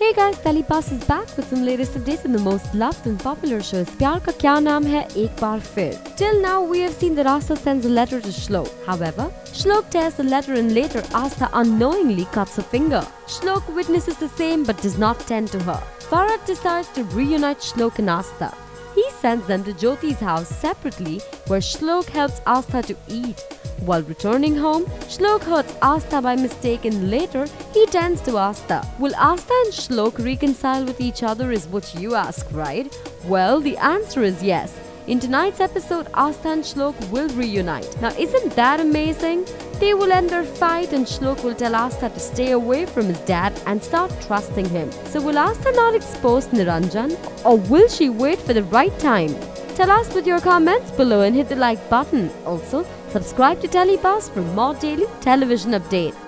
Hey guys, Telebuzz is back with some latest updates on the most loved and popular shows. प्यार का क्या नाम है एक बार फिर. Till now we have seen that Asta sends a letter to Shlok. However, Shlok tears the letter and later Asta unknowingly cuts her finger. Shlok witnesses the same but does not tend to her. Farhad decides to reunite Shlok and Asta. He sends them to Jyoti's house separately where Shlok helps Asta to eat. While returning home, Shlok hurts Asta by mistake and later he tends to Asta. Will Asta and Shlok reconcile with each other is what you ask, right? Well, the answer is yes. In tonight's episode, Asta and Shlok will reunite. Now, isn't that amazing? They will end their fight and Shlok will tell Asta to stay away from his dad and start trusting him. So will Asta not expose Niranjan or will she wait for the right time? Tell us with your comments below and hit the like button. Also, subscribe to Telebuzz for more daily television updates.